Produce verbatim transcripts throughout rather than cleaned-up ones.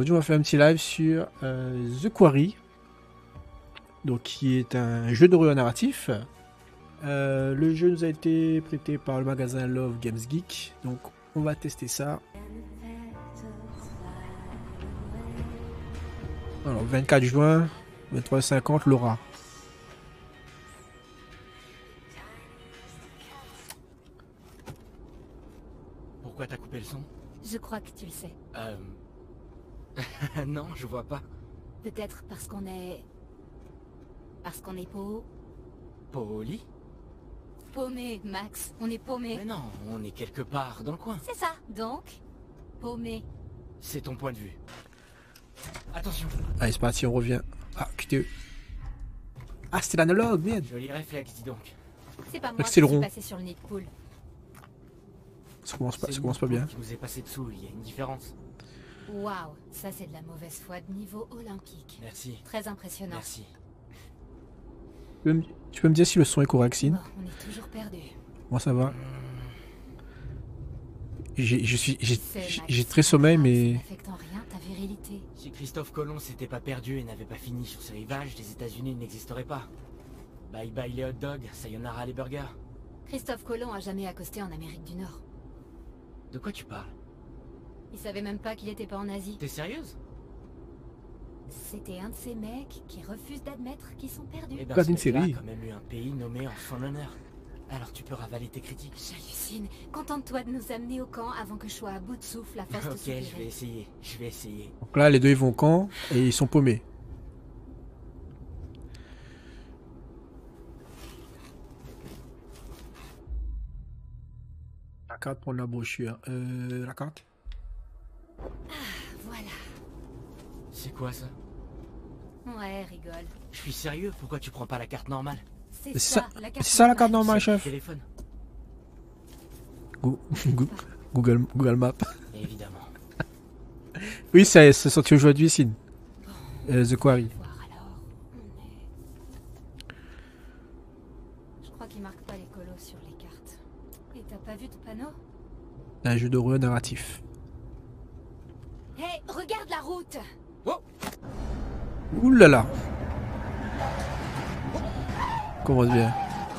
aujourd'hui, on va faire un petit live sur euh, The Quarry, donc qui est un jeu d'horreur narratif. Euh, le jeu nous a été prêté par le magasin Love Games Geek, donc on va tester ça. Alors, vingt-quatre juin, vingt-trois heures cinquante, Laura. Pourquoi t'as coupé le son? Je crois que tu le sais. Euh... non, je vois pas. Peut-être parce qu'on est... Parce qu'on est pau... Poli? Paumé, Max. On est paumé. Mais non, on est quelque part dans le coin. C'est ça, donc. Paumé. C'est ton point de vue. Attention. Allez, c'est parti, on revient. Ah, Q T E. Ah, c'était l'analogue, merde. Joli réflexe, dis donc. C'est pas moi qui c'est le suis rond. passé sur le nid de poule. Ça commence pas, C'est ça commence pas Nico bien. qui nous est passé dessous, il y a une différence. Waouh, ça c'est de la mauvaise foi de niveau olympique. Merci. Très impressionnant. Merci. Tu peux, me, tu peux me dire si le son est correct, Sin? Bon, on est toujours perdu. Moi, ça va. J'ai je suis, j'ai- C'est j'ai- Max. j'ai très sommeil, Ça mais n'affecte en rien ta virilité. Si Christophe Colomb s'était pas perdu et n'avait pas fini sur ce rivage, les États-Unis n'existeraient pas. Bye bye les hot dogs, sayonara les burgers. Christophe Colomb a jamais accosté en Amérique du Nord. De quoi tu parles? Il savait même pas qu'il était pas en Asie. T'es sérieuse? C'était un de ces mecs qui refusent d'admettre qu'ils sont perdus. Eh ben, Regarde ce une mec-là série. a quand même eu un pays nommé en son honneur. Alors tu peux ravaler tes critiques. J'hallucine. Contente-toi de nous amener au camp avant que je sois à bout de souffle à force de Ok, je vais soupirer. essayer, je vais essayer. donc là, les deux ils vont au camp et ils sont paumés. La carte pour la brochure. Euh, la carte. Voilà. C'est quoi ça? Ouais, rigole. Je suis sérieux, pourquoi tu prends pas la carte normale? C'est C'est ça, ça, la c'est carte ça la carte normale. normale, C'est le chef. téléphone. Go- go- Google, Google Maps. Évidemment. Oui, c'est c'est sorti aujourd'hui, Sin. Euh, The Quarry. Voir alors, on est... Je crois qu'il marque pas les colos sur les cartes. Et t'as pas vu ton panneau? Un jeu d'horreur narratif. Hé, regarde la route! Oh, Ouh là là. Commence bien.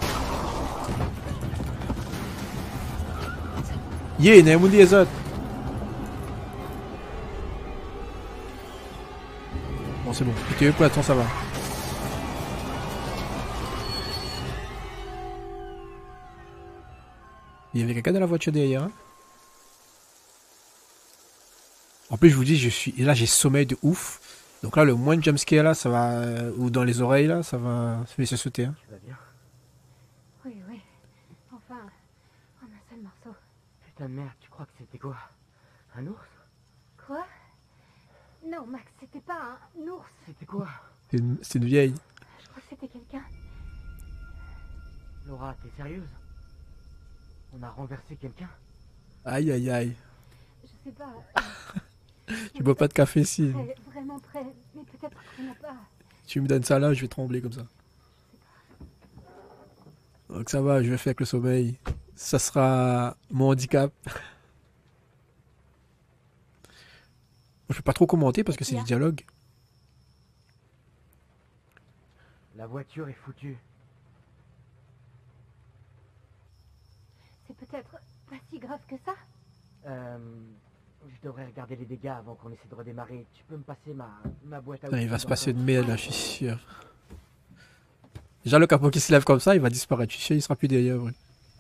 Yeah, n'a pas les autres. Bon, c'est bon. Q T E pour l'instant, ça va. Il y avait quelqu'un dans la voiture derrière. Hein. En plus, je vous dis, je suis là, j'ai sommeil de ouf. Donc là, le moins de jumpscare là, ça va, euh, ou dans les oreilles là, ça va se laisser sauter. Hein. tu vas bien? Oui, oui. Enfin, en un seul morceau. Putain de merde, tu crois que c'était quoi? Un ours? Quoi? Non, Max, c'était pas un ours. C'était quoi? C'est une, c'est une vieille. Je crois que c'était quelqu'un. Laura, t'es sérieuse? On a renversé quelqu'un? Aïe aïe aïe. Je sais pas. Tu bois pas de café si. Prêt, vraiment prêt. Mais peut-être qu'on n'a pas. Tu me donnes ça là, je vais trembler comme ça. Donc ça va, je vais faire avec le sommeil. Ça sera mon handicap. Je vais pas trop commenter parce que c'est du dialogue. La voiture est foutue. C'est peut-être pas si grave que ça. Euh... Je devrais regarder les dégâts avant qu'on essaie de redémarrer. Tu peux me passer ma, ma boîte à Putain, il outils va se dans passer ton- une merde là, je suis sûr. Déjà le capot qui se lève comme ça, il va disparaître. Je suis sûr, il sera plus derrière. Ouais.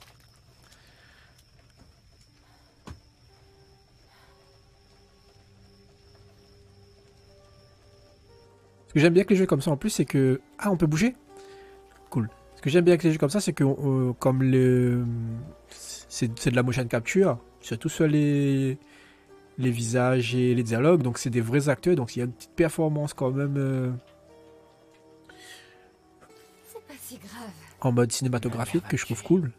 Ce que j'aime bien avec les jeux comme ça en plus, c'est que... Ah, on peut bouger? Cool. Ce que j'aime bien avec les jeux comme ça, c'est que euh, comme le... C'est c'est de la motion capture, surtout sur les... les visages et les dialogues, donc c'est des vrais acteurs, donc il y a une petite performance quand même euh, C'est pas si grave. en mode cinématographique que je trouve cool.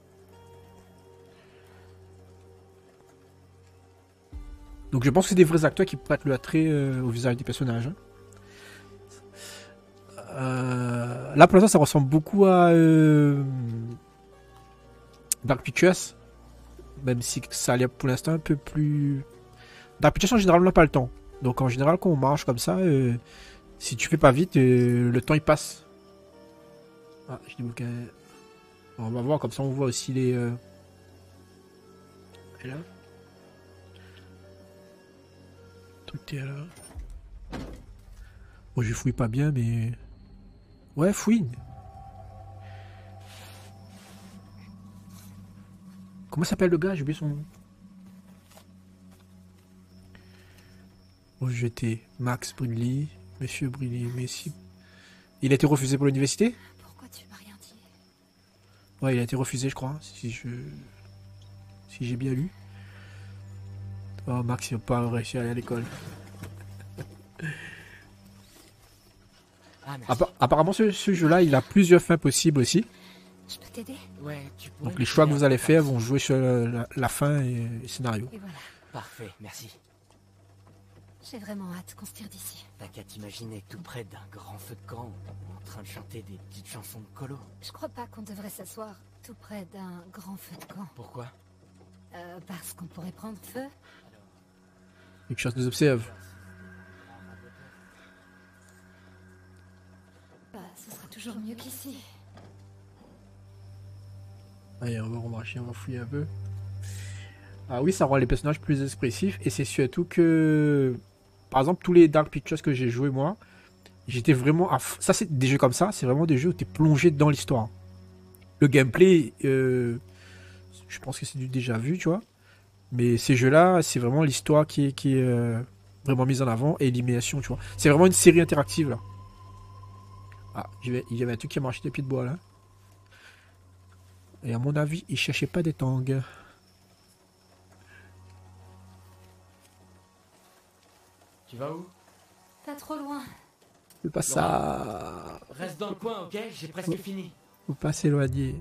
Donc je pense que c'est des vrais acteurs qui prêtent le attrait euh, au visage des personnages. Hein. Euh, là pour l'instant ça ressemble beaucoup à euh, Dark Pictures, même si ça a l'air pour l'instant un peu plus... Dark Pictures en général on n'a pas le temps. Donc en général, quand on marche comme ça, euh, si tu fais pas vite, euh, le temps il passe. Ah, je dis bouquin. On va voir, comme ça on voit aussi les... Euh... Et là tout est là. Bon, je fouille pas bien, mais... Ouais, fouine. Comment s'appelle le gars? J'ai oublié son nom. Bon, j'étais Max Brinley, Monsieur Brinley, Messi. Il a été refusé pour l'université? Pourquoi tu m'as rien dit? Ouais, il a été refusé, je crois, si je... Si j'ai bien lu. Oh, Max, il n'a pas réussi à aller à l'école. Ah, merci. Appa- apparemment, ce, ce jeu-là, il a plusieurs fins possibles aussi. Je peux t'aider? Ouais, tu pourrais Donc me les choix que filer vous un allez peu faire de vont jouer sur la, la- la fin et le scénario. Et voilà. Parfait, merci. J'ai vraiment hâte qu'on se tire d'ici. T'as qu'à t'imaginer tout près d'un grand feu de camp, en train de chanter des petites chansons de colo. Je crois pas qu'on devrait s'asseoir tout près d'un grand feu de camp. Pourquoi? Euh, parce qu'on pourrait prendre feu. Quelque chose nous observe. Bah, ce sera toujours mieux qu'ici. Allez, on va remarcher, on va fouiller un peu. Ah oui, ça rend les personnages plus expressifs. Et c'est surtout que... Par exemple, tous les Dark Pictures que j'ai joué moi, j'étais vraiment à f... Ça, c'est des jeux comme ça, c'est vraiment des jeux où tu es plongé dans l'histoire. Le gameplay, euh... je pense que c'est du déjà vu, tu vois. Mais ces jeux-là, c'est vraiment l'histoire qui est, qui est euh, vraiment mise en avant et l'élimination, tu vois. C'est vraiment une série interactive, là. Ah, il y avait- il y avait un truc qui a marché des pieds de bois, là. Et à mon avis, il cherchait pas des tangs. Tu vas où? Pas trop loin. Faut pas ça. Reste dans le coin, ok? J'ai presque fini. Faut pas s'éloigner.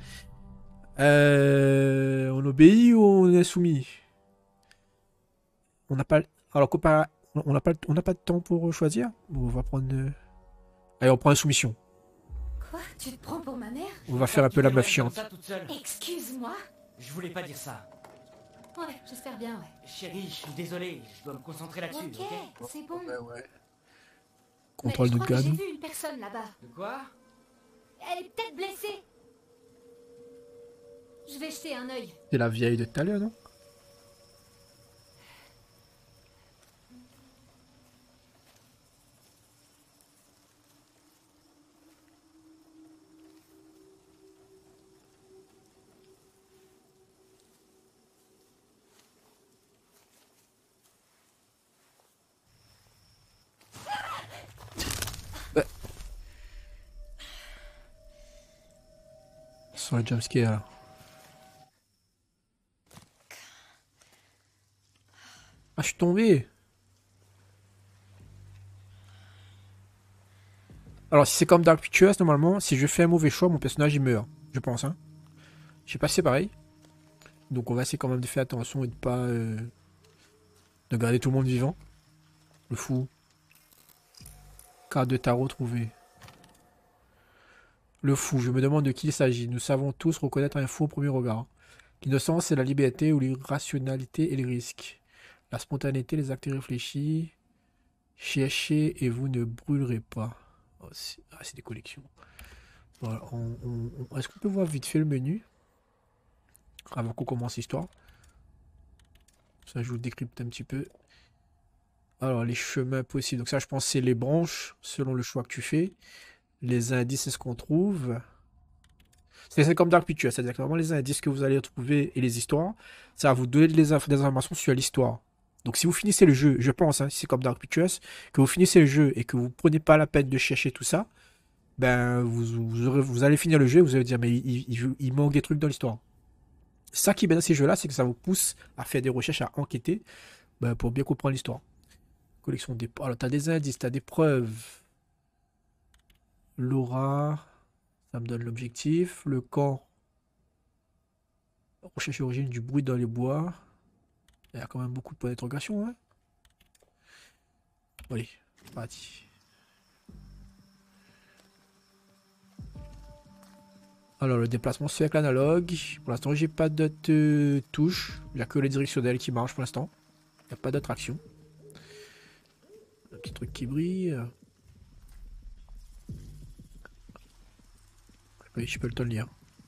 Euh, on obéit ou on est soumis? On n'a pas. Alors, comparé- on n'a pas, on n'a pas de temps pour choisir. Bon, on va prendre. euh, Allez, on prend la soumission. Quoi? Tu te prends pour ma mère? On va faire un peu la meuf chiante. Ça toute seule. Excuse-moi. Je voulais pas dire ça. Ouais, j'espère bien, ouais. Chérie, je suis désolé, je dois me concentrer là-dessus, Ok, ok? c'est bon. ouais. Mais Contrôle je de crois que j'ai gun. vu une personne là-bas. De quoi? Elle est peut-être blessée. Je vais jeter un œil. C'est la vieille de tout à l'heure, non? Sur le jumpscare là. Ah, je suis tombé. Alors, si c'est comme Dark Pictures, normalement, si je fais un mauvais choix, mon personnage il meurt. Je pense, hein. Je sais pas si c'est pareil. Donc, on va essayer quand même de faire attention et de pas. Euh, de garder tout le monde vivant. Le fou. Carte de tarot trouvée. Le fou, je me demande de qui il s'agit. Nous savons tous reconnaître un fou au premier regard. L'innocence, c'est la liberté ou l'irrationalité et le risque. La spontanéité, les actes réfléchis. Cherchez et vous ne brûlerez pas. Oh, c'est ah, c'est des collections. Voilà, on- on- on- Est-ce qu'on peut voir vite fait le menu avant qu'on commence l'histoire? Ça, je vous décrypte un petit peu. Alors, les chemins possibles. Donc ça, je pense, c'est les branches selon le choix que tu fais. Les indices, c'est ce qu'on trouve. C'est c'est comme Dark Pictures, c'est-à-dire que vraiment les indices que vous allez trouver et les histoires, ça va vous donner des, inf- des informations sur l'histoire. Donc si vous finissez le jeu, je pense, hein, si c'est comme Dark Pictures, que vous finissez le jeu et que vous prenez pas la peine de chercher tout ça, ben vous, vous, aurez- vous allez finir le jeu et vous allez dire mais il, il- il manque des trucs dans l'histoire. Ça qui est bien dans ces jeux-là, c'est que ça vous pousse à faire des recherches, à enquêter, ben, pour bien comprendre l'histoire. Collection des... Alors t'as des indices, t'as des preuves. L'aura, ça me donne l'objectif. Le camp, recherche l'origine du bruit dans les bois. Il y a quand même beaucoup de points d'interrogation, hein. Allez, parti. Alors, le déplacement se fait avec l'analogue. Pour l'instant, j'ai pas d'autres euh, touches. Il n'y a que les directionnels qui marchent pour l'instant. Il n'y a pas d'autre action. Petit truc qui brille. Oui, je peux le lire.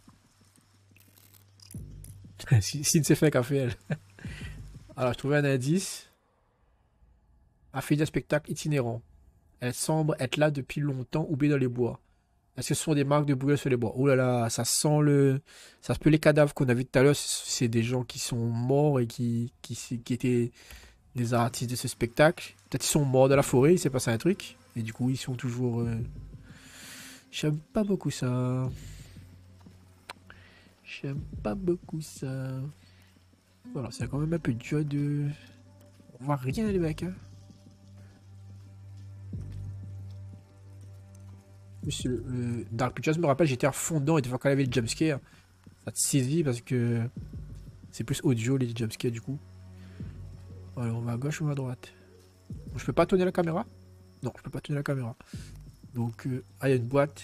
si si c'est fait qu'a fait elle. Alors, je trouvais un indice. Affiche d'un spectacle itinérant. Elle semble être là depuis longtemps, oubliée dans les bois. Est-ce que ce sont des marques de brûlures sur les bois? Oh là là, ça sent le... Ça se peut les cadavres qu'on a vus tout à l'heure. C'est des gens qui sont morts et qui, qui, qui étaient des artistes de ce spectacle. Peut-être qu'ils sont morts dans la forêt, il s'est passé un truc. Et du coup, ils sont toujours... Euh... J'aime pas beaucoup ça. J'aime pas beaucoup ça. Voilà, c'est quand même un peu dur de... On voit rien les mecs, hein. Monsieur, euh, Dark Pictures, je me rappelle, j'étais à fond dedans et des fois quand il y avait le jumpscare, ça te saisit parce que c'est plus audio les jumpscares du coup. Alors on va à gauche ou on va à droite? Bon, je peux pas tourner la caméra? Non, je peux pas tourner la caméra. Donc, euh, ah, il y a une boîte.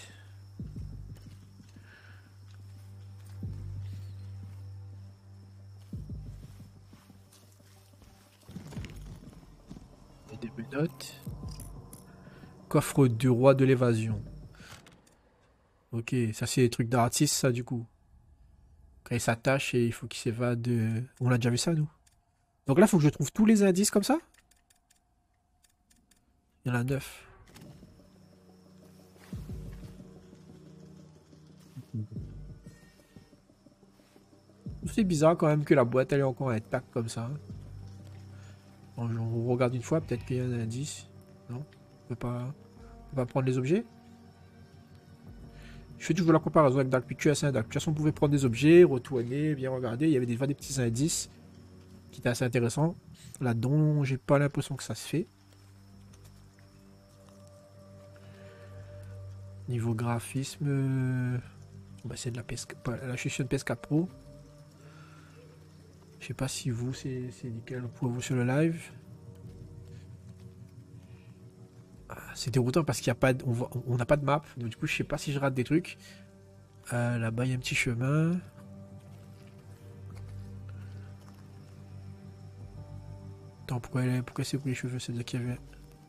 Il y a des menottes. Coffre du roi de l'évasion. Ok, ça c'est des trucs d'artiste ça du coup. Quand il s'attache et il faut qu'il s'évade. euh, On a déjà vu ça nous. Donc là, il faut que je trouve tous les indices comme ça? Il y en a neuf. C'est bizarre quand même que la boîte elle est encore intacte comme ça. Bon, on regarde une fois, peut-être qu'il y a un indice. Non? On peut pas, on peut pas prendre les objets? Je fais toujours la comparaison avec Dark Pictures. Hein. Dark Pictures, on pouvait prendre des objets, retourner, bien regarder. Il y avait des, des petits indices qui étaient assez intéressants. Là-dedans, j'ai pas l'impression que ça se fait. Niveau graphisme, euh... bah, c'est de la P S quatre, la session P S quatre Pro. Je sais pas si vous, c'est nickel pour vous sur le live. Ah, c'est déroutant parce qu'il n'y a pas, de, on, voit, on n'a pas de map. Donc du coup, je sais pas si je rate des trucs. Euh, Là-bas, il y a un petit chemin. Attends, pourquoi, pourquoi c'est pour les cheveux? C'est de qu'il y avait.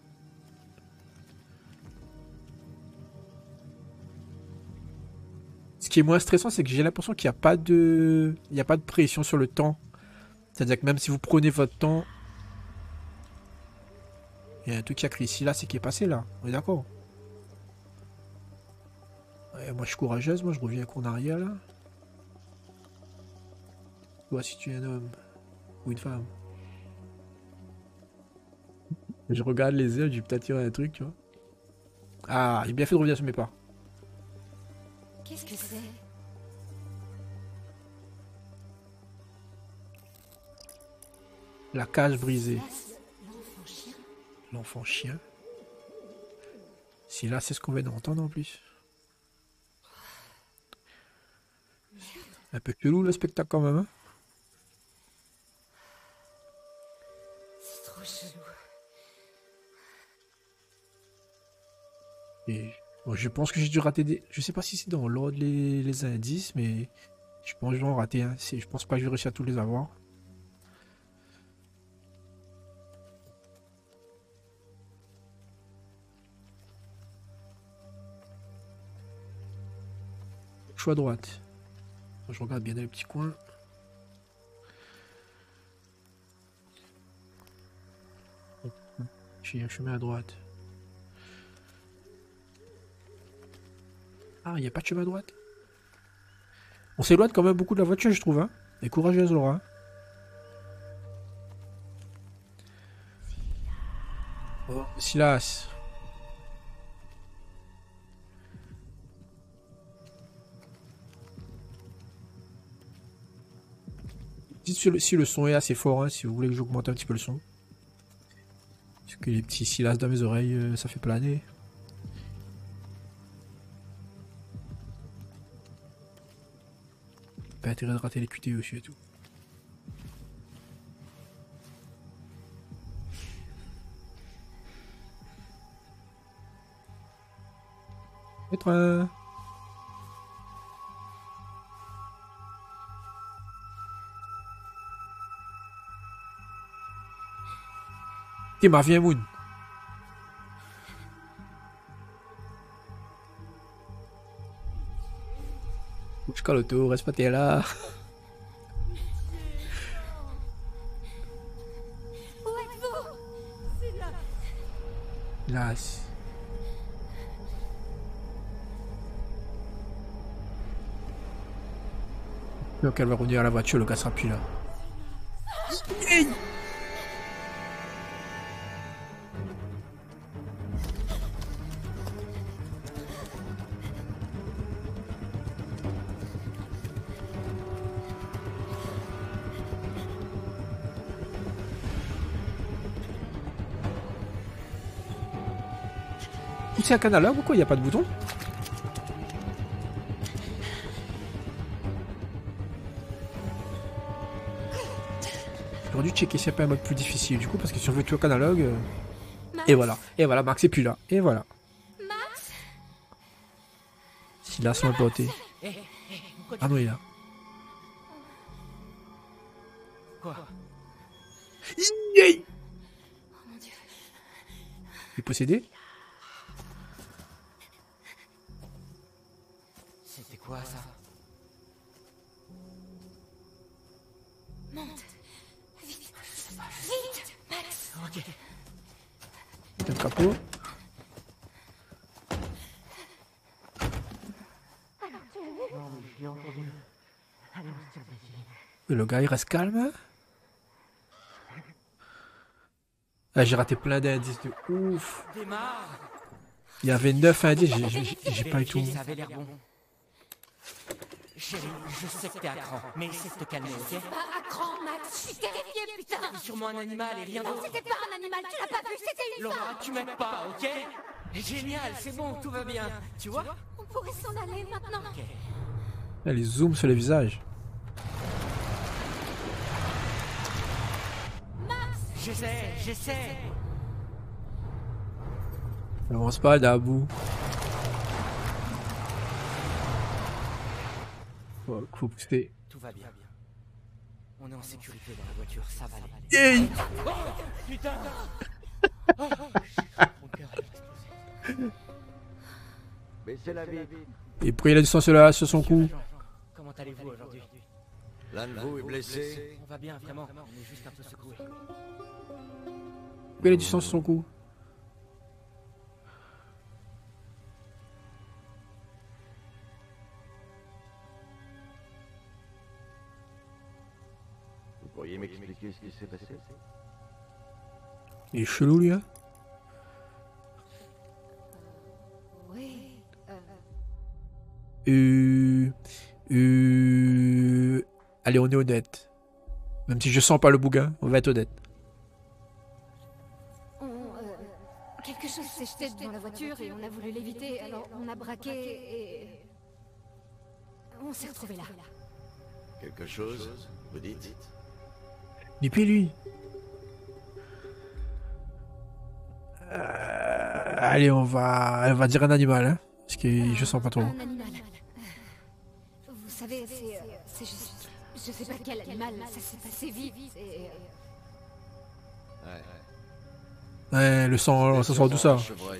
Ce qui est moins stressant, c'est que j'ai l'impression qu'il n'y a pas de, il n'y a pas de pression sur le temps. C'est-à-dire que même si vous prenez votre temps, il y a un truc qui a écrit ici là, c'est qui est passé là. On est d'accord? Ouais, moi je suis courageuse, moi je reviens en arrière là. Toi si tu es un homme ou une femme. Je regarde les ailes, j'ai peut-être tiré un truc, tu vois. Ah, il est bien fait de revenir sur mes pas. Qu'est-ce que c'est? La cage brisée. L'enfant chien. L'enfant chien. Si là, c'est ce qu'on vient d'entendre en plus. Un peu chelou le spectacle quand même. Hein, C'est trop chelou. et bon, je pense que j'ai dû rater des. Je sais pas si c'est dans l'ordre les... les indices, mais je pense que je vais en rater un. Hein. Je pense pas que je vais réussir à tous les avoir. Je suis à droite. Je regarde bien dans les petits coins. J'ai un chemin à droite. Ah, il n'y a pas de chemin à droite. On s'éloigne quand même beaucoup de la voiture, je trouve. Hein. Et courageuse, Laura. Oh, Silas. Dites si le, si le son est assez fort, hein, si vous voulez que j'augmente un petit peu le son. Parce que les petits Silas dans mes oreilles, euh, ça fait planer. Pas intérêt de rater les Q T E aussi et tout. Être un... T'es ma viens Moon. Je colle autour, reste pas t'es là. Où êtes-vous? C'est là. Là. c'est- Donc elle va revenir à la voiture, le gars sera plus là. Hey. C'est un catalogue ou quoi? Il n'y a pas de bouton? J'aurais dû checker s'il n'y a pas un mode plus difficile du coup parce que si on veut tout le catalogue. euh, Max? Et voilà. Et voilà, Max est plus là. Et voilà. Max? Silas m'a beauté. Eh, eh, pourquoi tu- Ah non, il est là. Quoi? Il Oh mon dieu. est possédé? C'était quoi ça? Monte. Vite. Vite, Max. Ok. Le capot. Non mais je l'ai entendu. Allez, on se tire d'ici. Et le gars il reste calme. Ah, j'ai raté plein d'indices de ouf. Démarre. Il y avait neuf indices, j'ai- j'ai j'ai pas eu tout. Vérifier, ça avait l'air bon. Chérie, je sais que t'es à cran, mais essaie de te calmer, ok? Pas à cran, Max. Je suis terrifiée, putain. C'est sûrement un animal et rien d'autre. C'était pas un animal, tu l'as pas vu, c'était une Laura, femme. tu m'aides pas, ok? Génial, c'est bon, tout va bien. Tu vois? On pourrait s'en aller maintenant. Ok. Elle les zoom sur les visages. J'essaie, j'essaie. Avance pas, Dabou. Faut, faut pousser. Tout va bien. On est en sécurité dans la voiture, ça va aller. Yay. Oh, putain! Oh, mon cœur a explosé. Baissez la vitre. Et puis il a du sang sur, la- sur son cou. Jean, comment allez-vous aujourd'hui? L'un de vous est blessé. On va bien, vraiment. On est juste un peu secoué. Il a du sang sur son cou. Vous pourriez m'expliquer ce qui s'est passé? Il est chelou lui, hein. Oui. Euh, Euh... Euh... Allez, on est honnête. Même si je sens pas le bougain, on va être honnête. on, euh, quelque chose s'est jeté devant la voiture et on a voulu l'éviter, alors on a braqué et... On s'est retrouvés là. Quelque chose, vous dites? Depuis lui. Euh, Allez, on va... on va dire un animal, hein. Parce que je sens pas trop. Un animal. Euh, Vous savez, c'est... euh, c'est juste... Je sais pas quel animal, ça s'est passé vite et... Ouais. Ouais, le sang, ça sort d'où ça? Chevreuil.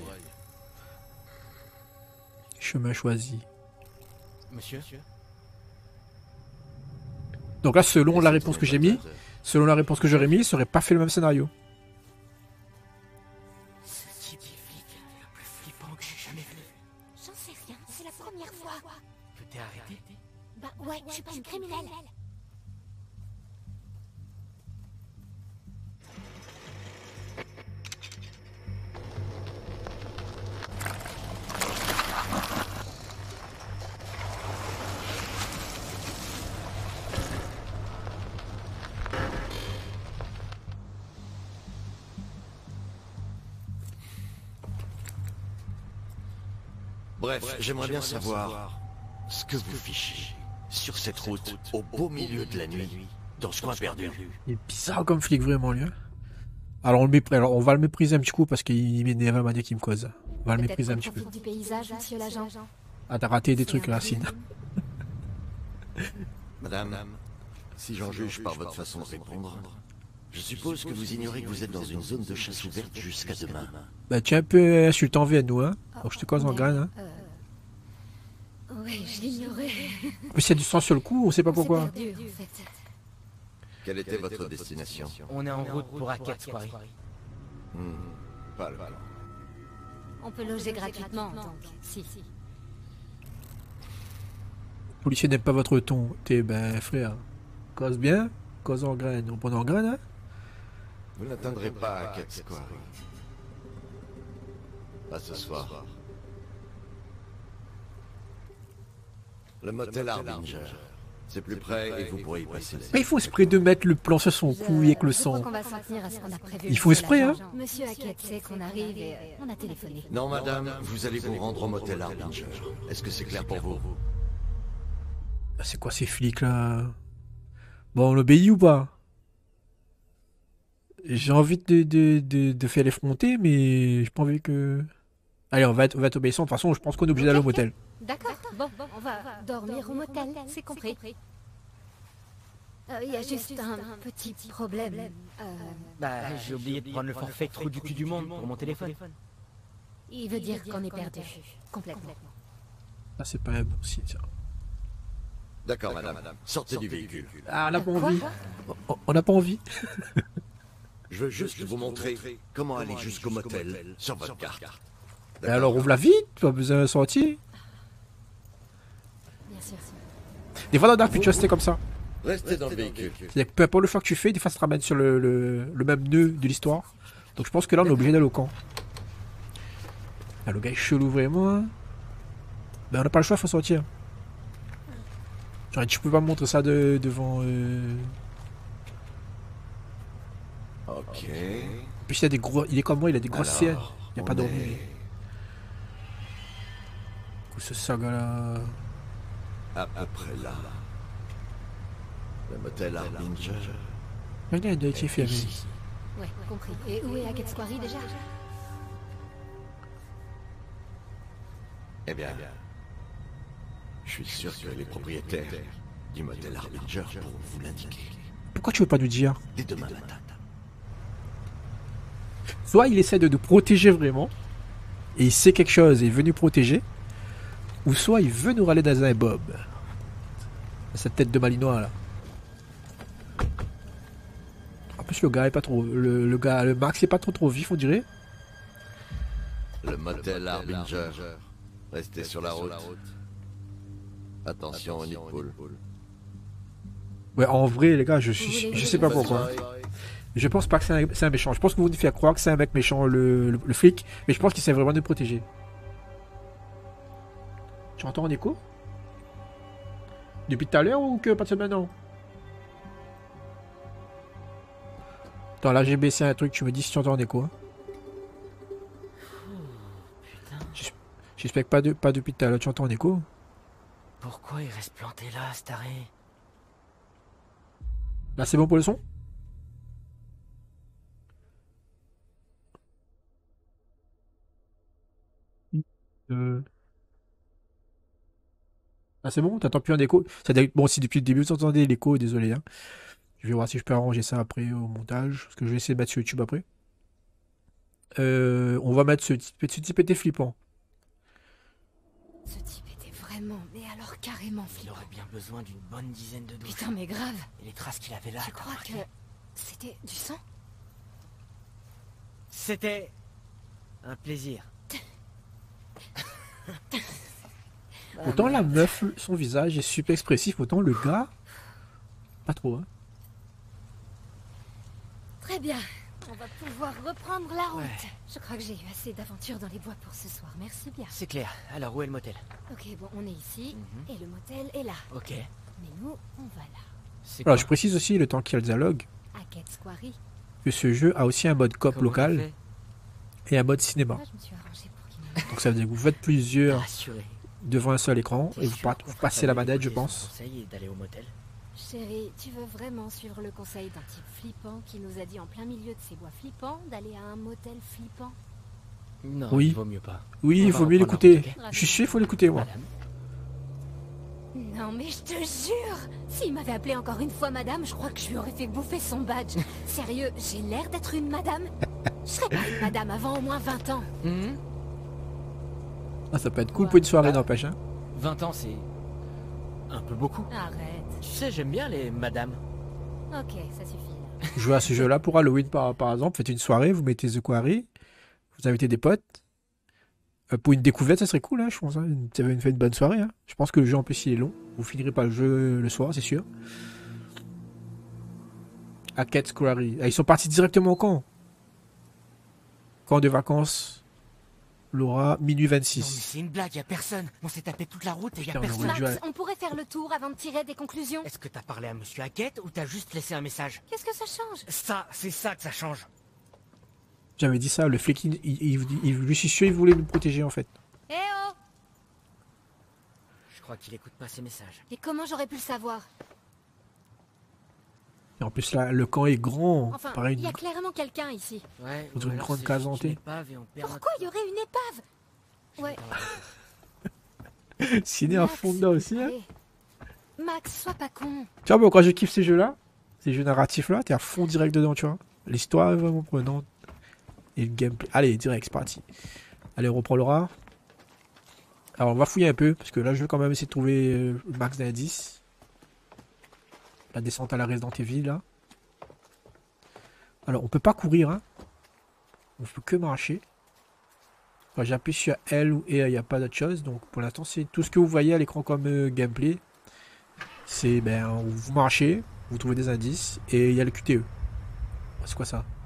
Chemin choisi. Monsieur? Donc là, selon la réponse que j'ai mis, selon la réponse que j'aurais mis, ça aurait pas fait le même scénario. Ce type est flic, le plus flippant que j'ai jamais vu. J'en sais rien, c'est la première fois. Que t'es arrêté? Bah ouais, je suis pas une criminelle. Bref, j'aimerais bien savoir ce que vous fichez sur cette route au beau milieu de la nuit, dans ce coin perdu. Il est bizarre comme flic, vraiment, lui. hein. Alors on, le mépr- Alors, on va le mépriser un petit coup parce qu'il m'énerve à la manière qu'il me cause. On va le mépriser un petit peu. Du paysage, monsieur l'agent. Ah, t'as raté des trucs, Racine. Madame, si j'en juge par votre façon de répondre, je suppose que vous ignorez que vous êtes dans une zone de chasse ouverte jusqu'à demain. Bah, tu es un peu insultant envers nous, hein. Donc je te cause en graine, hein. Euh, Oui, je l'ignorais. Mais s'il y a du sang sur le coup, on sait pas pourquoi. Perdu, en fait. Quelle était votre destination? On est en route pour Hackett's Quarry. Hmm, Pas le plan. On peut loger gratuitement, donc, si. Le policier n'aime pas votre ton. T'es ben frère. Cause bien, cause en graine. On prend en graine, hein? Vous n'atteindrez pas Hackett's Quarry. Pas ce soir. Le motel Harbinger. C'est plus près et vous pourrez y passer. Mais il faut esprit de mettre le plan sur son cou avec le Je crois sang. qu'on va s'en tenir à ce qu'on a prévu. Il faut esprit, hein? Monsieur Hackett sait qu'on arrive et euh, on a téléphoné. Non, madame, vous allez vous rendre au motel Harbinger. Est-ce que c'est clair pour vous? Ah, c'est quoi ces flics là? Bon, on obéit ou pas? J'ai envie de, de, de, de faire l'effronter, mais j'ai pas envie que. Allez, on va être, on va être obéissant. De toute façon, je pense qu'on est obligé d'aller au motel. D'accord, bon, on va dormir au motel, c'est compris. Il y a juste un petit problème. Euh, Bah, j'ai oublié de prendre le forfait trou du cul du monde pour mon téléphone. il veut dire qu'on est perdu, complètement. Ah, c'est pas un bon signe, ça. D'accord, madame. Sortez du véhicule. Ah, on n'a pas Quoi envie. On- On n'a pas envie. Je veux juste vous montrer comment aller jusqu'au motel sur votre carte. Mais alors, ouvre la vite, pas besoin de sortir. Bien sûr. Des fois, dans Dark Pictures, c'était comme ça. Restez dans le véhicule. C'est-à-dire que peu importe le choix que tu fais, des fois, ça te ramène sur le, le, le même nœud de l'histoire. Donc, je pense que là, on est obligé d'aller au camp. Ah, le gars est chelou, vraiment. Hein. Ben, on n'a pas le choix, faut sortir. Genre, tu peux pas me montrer ça de, devant. Euh... Ok. En plus, il, a des gros... il est comme moi, il a des grosses siennes. Il a pas on dormi. est Ce saga là. à peu près là. Le motel Harbinger. Il y a un deuil qui est fermé. Ici. Ouais, compris. Et où est Hackett's Quarry déjà? Eh bien, je suis sûr que les propriétaires du motel Harbinger pourront vous l'indiquer. Pourquoi tu veux pas nous dire? Dès demain matin. Soit il essaie de nous protéger vraiment, et il sait quelque chose et est venu protéger, ou soit il veut nous râler dans un bob. Cette tête de malinois là. En plus le gars est pas trop. Le, le gars, le Max est pas trop trop vif on dirait. Le motel Harbinger. Restez sur la route. Attention au nid de poule. Ouais en vrai les gars je suis. Je sais pas pourquoi. Je pense pas que c'est un, c'est un méchant. Je pense que vous nous faire croire que c'est un mec méchant le, le, le flic, mais je pense qu'il essaie vraiment de nous protéger. Tu entends en écho? Depuis tout à l'heure ou que pas de maintenant? Attends, là j'ai baissé un truc, tu me dis si tu entends en écho. Hein. Putain, J'espère que pas, de, pas depuis tout à l'heure, tu entends en écho? pourquoi il reste planté là, ce taré? Là c'est bon pour le son? Euh... Ah c'est bon, t'entends plus un écho. Bon si depuis le début vous entendez l'écho, désolé. Hein. Je vais voir si je peux arranger ça après au montage. Parce que je vais essayer de mettre sur YouTube après. Euh, on va mettre ce type, ce type était flippant. Ce type était vraiment, mais alors carrément Il flippant. aurait bien besoin d'une bonne dizaine de douches. Putain mais grave. Et les traces qu'il avait là, Tu t'as crois que remarqué? c'était du sang? C'était un plaisir. Autant la meuf, son visage est super expressif, autant le gars, pas trop. Hein. Très bien. On va pouvoir reprendre la route. Ouais. Je crois que j'ai eu assez d'aventures dans les bois pour ce soir. Merci bien. C'est clair. Alors où est le motel? Ok, bon, on est ici Mhm. et le motel est là. Ok. Mais nous, on va là. C'est Alors quoi? je précise aussi le temps qu'il y a le dialogue Hackett's Quarry. que ce jeu a aussi un mode coop Comment local t'as fait? et un mode cinéma. Là, je me suis arrangée pour qu'il me... Donc ça veut dire que vous faites plusieurs Rassuré. devant un seul écran T'es et vous, sûr part- qu'on vous ferait passez pas la mieux manette je d'écouter son pense. conseil et d'aller au motel? Chérie, tu veux vraiment suivre le conseil d'un type flippant qui nous a dit en plein milieu de ces bois flippants d'aller à un motel flippant? Non, Oui. il vaut mieux pas. Oui, On il va faut mieux reprendre l'écouter. la route, ok? Je suis sûr, il faut l'écouter moi. Madame. Non mais je te jure, s'il m'avait appelé encore une fois madame, je crois que je lui aurais fait bouffer son badge. Sérieux, j'ai l'air d'être une madame? Je serais pas une madame avant au moins vingt ans. Mhm. Ah, ça peut être cool pour une soirée n'empêche. Hein. vingt ans, c'est... un peu beaucoup. Arrête. Tu sais, j'aime bien les madames. Ok, ça suffit. Jouez à ce jeu-là pour Halloween, par, par exemple. Faites une soirée, vous mettez The Quarry, vous invitez des potes. Euh, pour une découverte, ça serait cool, hein, je pense. Hein. Vous avez fait une bonne soirée. Hein. Je pense que le jeu, en plus, il est long. Vous finirez pas le jeu le soir, c'est sûr. Hackett Quarry. Ah, ils sont partis directement au camp. Camp de vacances. Laura, minuit Non mais vingt-six. c'est une blague, y a personne. On s'est tapé toute la route et y a Putain, on personne. aurait dû Max, aller- on pourrait faire le tour avant de tirer des conclusions. Est-ce que t'as parlé à Monsieur Hackett ou t'as juste laissé un message? Qu'est-ce que ça change? Ça, c'est ça que ça change. J'avais dit ça, le flic, il, il, il, il- je suis sûr, il voulait nous protéger, en fait. Eh oh! Je crois qu'il écoute pas ses messages. Et comment j'aurais pu le savoir? Et en plus, là, le camp est grand. Enfin, Pareil, il y a clairement quelqu'un ici. Ouais, On ou dirait une alors grande c'est case juste hantée. une épave et on perd Pourquoi notre- il y aurait une épave? Ouais. ciné à Max, fond dedans aussi. Hein. allez. Max, sois pas con. Tu vois, moi, quand je kiffe ces jeux-là, ces jeux narratifs-là, t'es à fond direct dedans, tu vois. L'histoire est vraiment prenante. Et le gameplay. Allez, direct, c'est parti. Allez, on reprend Laura. Alors, on va fouiller un peu, parce que là, je veux quand même essayer de trouver euh, le max d'indices. La descente à la Resident Evil, là. Alors, on peut pas courir, hein. On peut que marcher. Quand j'appuie sur L ou E, il n'y a pas d'autre chose. Donc, pour l'instant, c'est tout ce que vous voyez à l'écran comme euh, gameplay. C'est, ben, vous marchez, vous trouvez des indices, et il y a le Q T E. C'est quoi ça?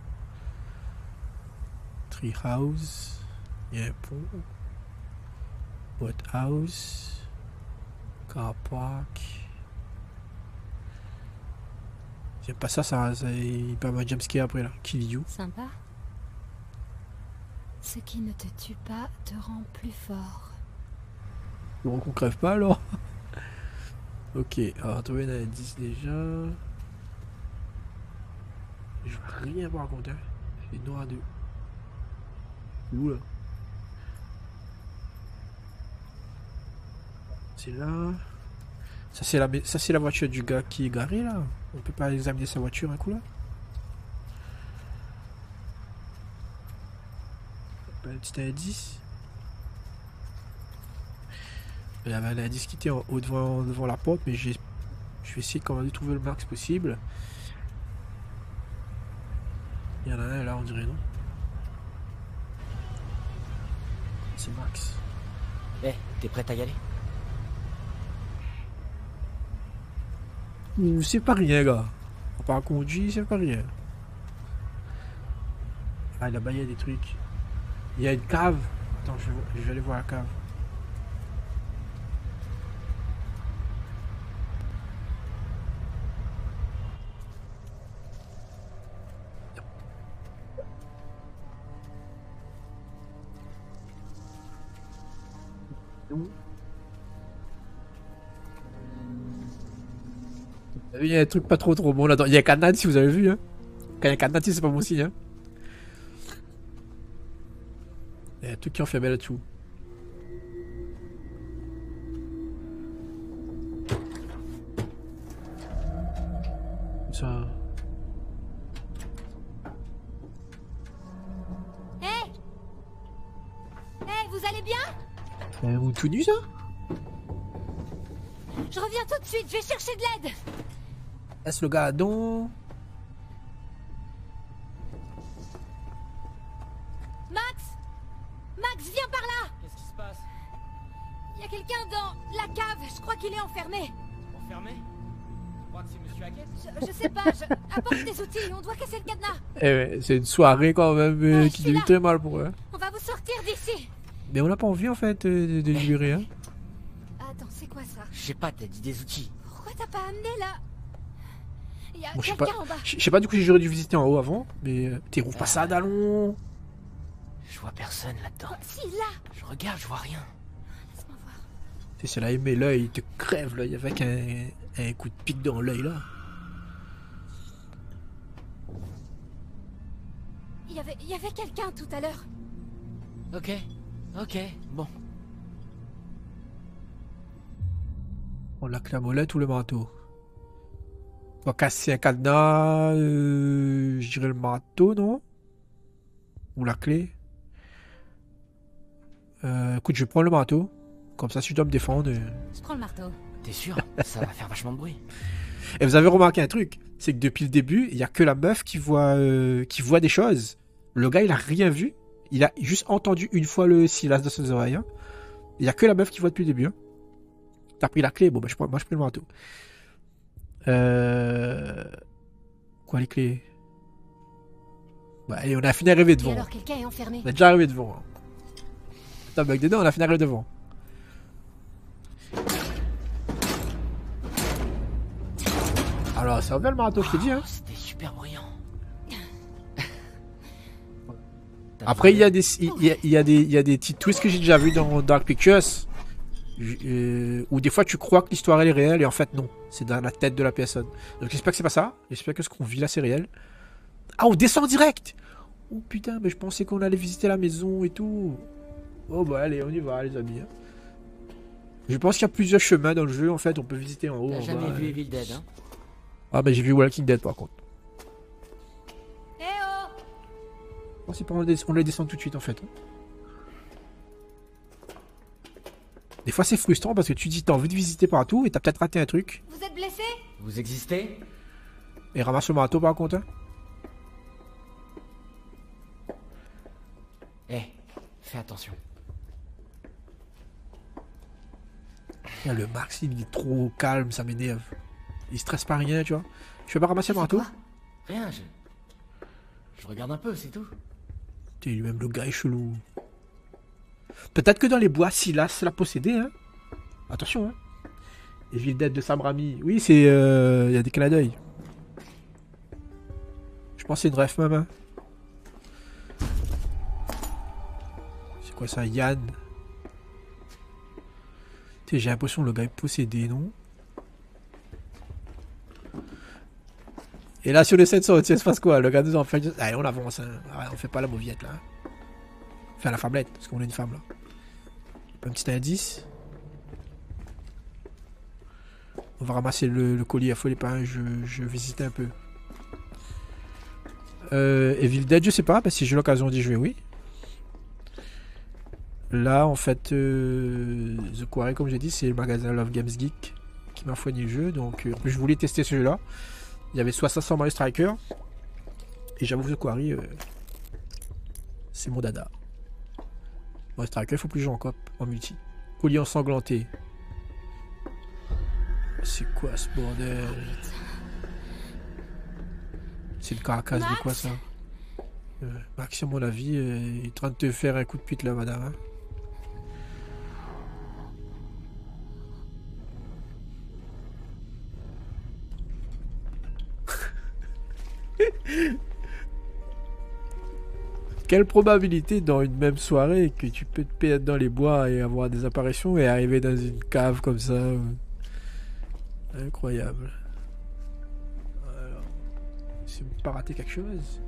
Treehouse. Il y a un pont. Boathouse. Car park. J'aime pas ça, ça, ça il peut avoir un jumpscare après là. Kill you. Sympa. Ce qui ne te tue pas te rend plus fort. Donc on crève pas alors. Ok, alors trouver un indice déjà. Je vais rien voir contre. Hein. C'est noir de. Où là? C'est là. Ça c'est la ça c'est la voiture du gars qui est garé là. On peut pas examiner sa voiture un coup là. Pas un petit indice. Il y avait un indice qui était en haut devant, devant la porte, mais j'ai je vais essayer quand même de trouver le max possible. Il y en a un là, on dirait non. C'est max. Eh, t'es prête à y aller? Ouh, c'est pas rien, gars. On part conduire, c'est pas rien. Ah, là-bas, il y a des trucs. Il y a une cave. Attends, je vais, je vais aller voir la cave. Il y a un truc pas trop trop bon là-dedans. Il y a un cadenas si vous avez vu. Hein. Quand il y a un cadenas, c'est pas bon signe. Hein. Il y a un truc qui est enfermé là-dessous. Ça. Hé! Hé, vous allez bien? Euh, vous tout nu ça? Je reviens tout de suite, je vais chercher de l'aide. Est-ce le gadon? Max! Max, viens par là! Qu'est-ce qui se passe? Il y a quelqu'un dans la cave, je crois qu'il est enfermé. Enfermé? Tu crois que c'est Monsieur Hackett? Je, je sais pas, je... apporte des outils, on doit casser le cadenas. Eh ouais, c'est une soirée quand même euh, Ouais, qui je suis fait là. très mal pour eux. On va vous sortir d'ici. Mais on n'a pas envie en fait euh, de, de libérer. Hein. Attends, c'est quoi ça? Je sais pas, t'as dit des outils. Pourquoi t'as pas amené là? Il y a Bon, je sais quelqu'un pas, en bas. je je sais pas du coup si j'aurais dû visiter en haut avant, mais euh, t'es rouvre pas ça d'allons. Je vois personne là-dedans. Oh, si, là! Je regarde, je vois rien. Laisse-moi voir. Tu sais, c'est là, mais l'œil, il te crève l'œil avec un, un coup de pique dans l'œil là. Il y avait, il y avait quelqu'un tout à l'heure. Ok, ok, bon. On la clé à molette ou le manteau? On va casser un cadenas, euh, je dirais le manteau, non? Ou la clé? Euh, écoute, je prends le manteau. Comme ça, si je dois me défendre... euh. Je prends le marteau. T'es sûr? Ça va faire vachement de bruit. Et vous avez remarqué un truc, c'est que depuis le début, il n'y a que la meuf qui voit, euh, qui voit des choses. Le gars, il a rien vu. Il a juste entendu une fois le Silas de ses oreilles. Hein. Il n'y a que la meuf qui voit depuis le début. Hein. T'as pris la clé? Bon, bah, je prends, moi, je prends le marteau. Euh... Quoi, les clés? Bah, allez, on a fini à rêver Et devant. alors quelqu'un est enfermé. On a déjà arrivé devant. Hein. T'as bug dedans, on a fini à arriver devant. Alors, ça revient le marteau, je t'ai dit. Hein. Oh, c'était super bruyant. Après, il y a des, il y a, il y a des, il y a des petits twists que j'ai déjà vus dans Dark Pictures, euh, où des fois tu crois que l'histoire elle est réelle et en fait non, c'est dans la tête de la personne. Donc j'espère que c'est pas ça. J'espère que ce qu'on vit là c'est réel. Ah, on descend direct. Oh putain, mais je pensais qu'on allait visiter la maison et tout. Oh bah allez, on y va les amis. Hein. Je pense qu'il y a plusieurs chemins dans le jeu en fait. On peut visiter en haut. T'as en jamais bas, vu euh. Evil Dead, hein? Ah bah j'ai vu Walking Dead par contre. Eh oh! Oh, c'est pas on les on les descend tout de suite en fait. Des fois c'est frustrant parce que tu dis t'as envie de visiter partout et t'as peut-être raté un truc. Vous êtes blessé? Vous existez? Et ramasse le marteau par contre. Hein. Eh, fais attention. Ah, le Max il est trop calme, ça m'énerve. Il stresse pas rien, tu vois. Je vais pas ramasser le marteau. Rien, je... Je regarde un peu, c'est tout. T'es lui-même le gars est chelou. Peut-être que dans les bois, Silas l'a possédé, hein. Attention, hein. Evil Dead de Sam Raimi. Oui, c'est... Il euh, y a des clins d'œil. Je pense que c'est une ref même, hein. C'est quoi ça, Yann? J'ai l'impression que le gars est possédé, non? Et là, sur le scène sortie, il se passe quoi? Le gars nous en fait. Allez, on avance, hein. On fait pas la mauviette là. Enfin, la femmelette, parce qu'on est une femme là. Un petit indice. On va ramasser le, le colis à feu les pains. Je, je visite un peu. Euh, Evil Dead, je sais pas, parce que si j'ai l'occasion d'y jouer, oui. Là, en fait, euh, The Quarry, comme j'ai dit, c'est le magasin Love Games Geek qui m'a fourni le jeu. Donc, euh, je voulais tester celui-là. Il y avait soit ça, soit Mario Striker. Et j'avoue, The Quarry, euh, c'est mon dada. Mario Striker, il faut plus jouer en coop, en multi. Collier ensanglanté. C'est quoi ce bordel? C'est une carcasse de quoi ça? euh, Max, à mon avis, euh, il est en train de te faire un coup de pute là, madame. Hein. Quelle probabilité dans une même soirée que tu peux te perdre dans les bois et avoir des apparitions et arriver dans une cave comme ça. Incroyable. Alors, c'est pas raté quelque chose.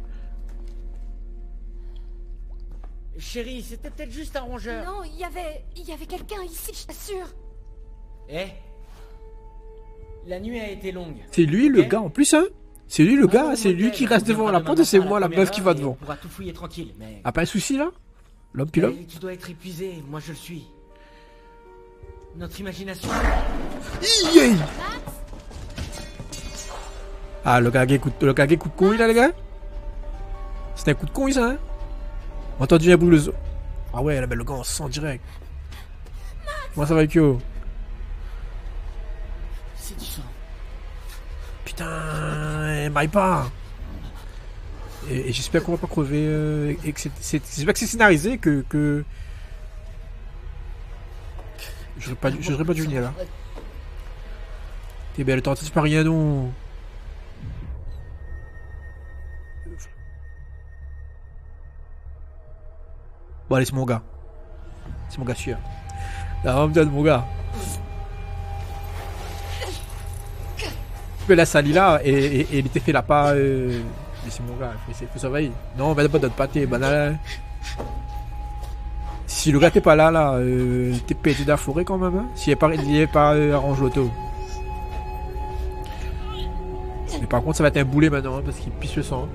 Chérie, c'était peut-être juste un rongeur. Non, il y avait... Il y avait quelqu'un ici, je t'assure. Eh, la nuit a été longue. C'est lui le Ok. gars en plus, hein? C'est lui le gars, Non, c'est lui modèle, qui reste on devant viendra la demain porte et c'est matin à moi la première meuf qui va heure et devant. On pourra tout fouiller tranquille, mais... Ah, pas un souci là? L'homme puis l'homme? Mais tu dois être épuisé, moi je le suis. Notre imagination... Yeah. Ah, le gars qui écoute, le gars qui écoute con, il là, les gars? C'était un coup de con, ça, hein? Entendu un bout le zoo. Ah ouais, là, mais le gars, on se sent direct. Comment ça va, Kyo? C'est du sang. Putain, m'aille pas. Et, et j'espère qu'on va pas crever. Euh, et que c'est, c'est, j'espère que c'est scénarisé, que... que... J'aurais pas, dû- j'aurais pas dû venir là. T'es belle, t'entends pas rien, non? Bon, allez, c'est mon gars. C'est mon gars sûr. Là, on me donne mon gars. Mais la salie là, et, et, et il était fait là pas. Euh... Mais c'est mon gars, il faut, faut surveiller. Non, mais pas de pâté, bah là. Si le gars t'es pas là, là, euh, t'es pété dans la forêt quand même, hein. S'il est pas, il est pas euh, arrange l'auto. Mais par contre, ça va être un boulet maintenant, hein, parce qu'il pisse le sang.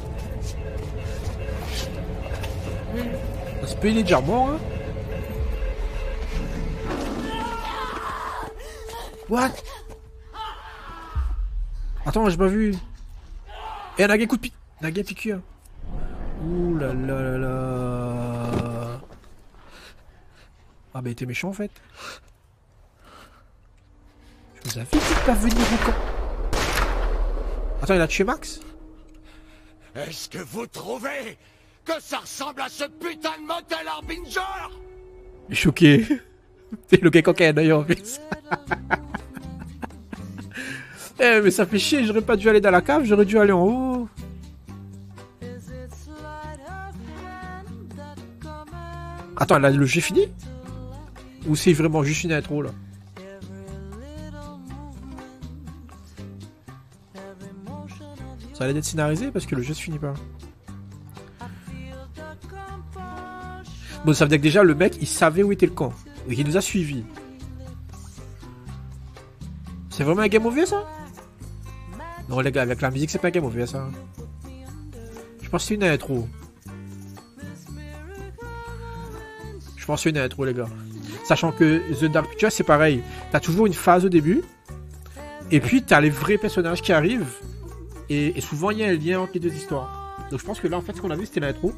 Ça se peut, il est déjà mort, hein. What? Attends, j'ai pas vu. Et un naguet coup de pied. Naguet piqûre. Ouh là là là là. Ah bah il était méchant en fait. Je vous invite de pas venir au camp. Attends, il a tué Max? Est-ce que vous trouvez que ça ressemble à ce putain de motel Harbinger? Je suis choqué. C'est le gars coquin d'ailleurs en plus. Eh mais ça fait chier, j'aurais pas dû aller dans la cave, j'aurais dû aller en haut. Attends, là, le jeu fini? Ou c'est vraiment juste une intro là? Ça allait être scénarisé parce que le jeu se finit pas. Bon, ça veut dire que déjà le mec il savait où était le camp et qu'il nous a suivis. C'est vraiment un game over ça? Non les gars, avec la musique c'est pas un game over ça. Je pense que c'est une intro. Je pense que c'est une intro les gars. Sachant que The Dark Pictures c'est pareil. T'as toujours une phase au début. Et puis t'as les vrais personnages qui arrivent. Et, et souvent il y a un lien entre les deux histoires. Donc je pense que là en fait ce qu'on a vu c'était l'intro.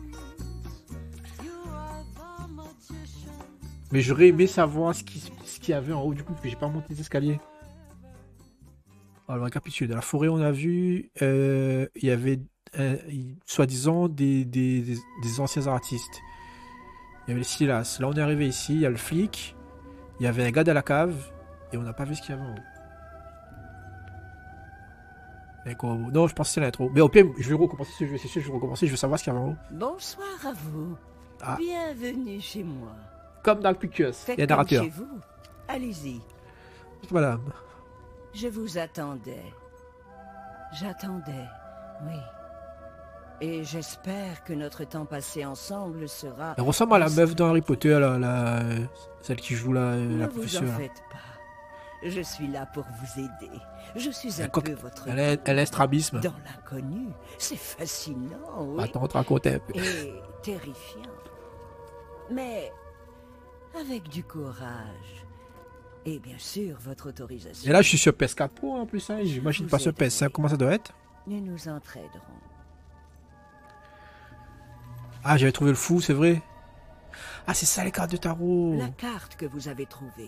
Mais j'aurais aimé savoir ce qu'il ce qu'il y avait en haut du coup, parce que j'ai pas monté les escaliers. Alors, récapitule. Dans la forêt, on a vu, euh, il y avait, euh, soi-disant, des, des, des, des anciens artistes. Il y avait les Silas. Là, on est arrivé ici, il y a le flic. Il y avait un gars dans la cave, et on n'a pas vu ce qu'il y avait en haut. Et quoi, non, je pense que c'est l'intro. Mais au pire, je vais recommencer ce jeu, c'est sûr, je vais recommencer, je veux savoir ce qu'il y avait en haut. Bonsoir à vous. Ah. Bienvenue chez moi. Comme Dark Pictures, il y a un narrateur. Chez vous. Allez-y. Madame. Je vous attendais. J'attendais, oui. Et j'espère que notre temps passé ensemble sera... Elle ressemble à la meuf dans Harry Potter, la, la, celle qui joue la, ne la vous professeure. en faites pas. Je suis là pour vous aider. Je suis un Elle, peu votre... elle est, elle est strabisme. Dans l'inconnu. C'est fascinant, oui. Attends, on te raconte un peu. Et terrifiant. Mais avec du courage. Et bien sûr, votre autorisation. Et là, je suis sur P S quatre Pro en plus, hein. J'imagine pas sur P S cinq. Comment ça doit être? Nous nous entraiderons. Ah, j'avais trouvé le fou, c'est vrai. Ah, c'est ça les cartes de tarot. La carte que vous avez trouvée.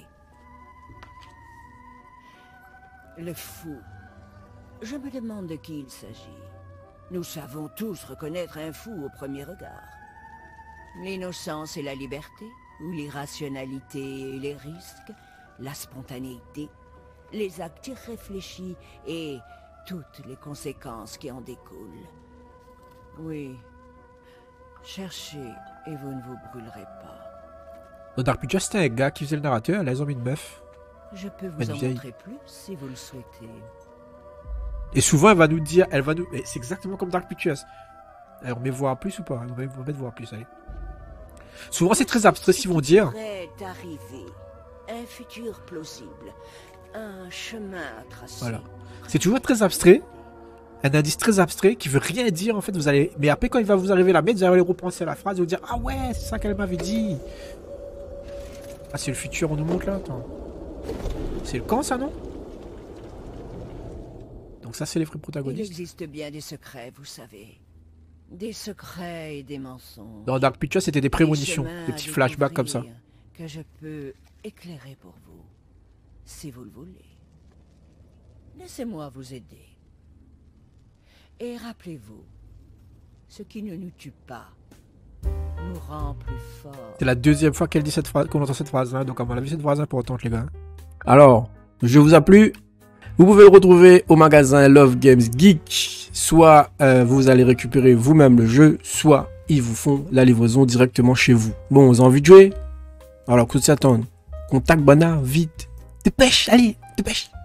Le fou. Je me demande de qui il s'agit. Nous savons tous reconnaître un fou au premier regard. L'innocence et la liberté, ou l'irrationalité et les risques, la spontanéité, les actes irréfléchis et toutes les conséquences qui en découlent. Oui. Cherchez et vous ne vous brûlerez pas. Dans Dark Pictures, c'était un gars qui faisait le narrateur. Là, ils ont mis une meuf. Je peux Une vous en vieille. montrer plus si vous le souhaitez. Et souvent, elle va nous dire, elle va nous. et C'est exactement comme Dark Pictures. Alors, on met voir plus ou pas? On va mettre voir plus, allez. Souvent, c'est très abstrait ce qu'ils vont dire. Prêt d'arriver. Un futur plausible. Un chemin à tracer. Voilà. C'est toujours très abstrait. Un indice très abstrait qui veut rien dire en fait. Vous allez. Mais après, quand il va vous arriver la mettre, vous allez repenser à la phrase et vous dire ah ouais, c'est ça qu'elle m'avait dit. Ah, c'est le futur, on nous montre là. Attends. C'est le camp, ça, non? Donc, ça, c'est les vrais Il protagonistes. existe bien des secrets, vous savez. Des secrets et des mensonges. Dans Dark Pictures, c'était des prémonitions, chemins des à petits flashbacks comme ça. découvrir Que je peux éclairer pour vous, si vous le voulez. Laissez-moi vous aider. Et rappelez-vous, ce qui ne nous tue pas nous rend plus forts. C'est la deuxième fois qu'elle dit cette phrase, qu'on entend cette phrase-là, donc à mon avis, cette phrase est importante, les gars. Alors, le jeu vous a plu? Vous pouvez le retrouver au magasin Love Games Geek. Soit euh, vous allez récupérer vous-même le jeu, soit ils vous font la livraison directement chez vous. Bon, vous avez envie de jouer? Alors, que s'attendre. Contact Bana, vite. Dépêche, allez, dépêche.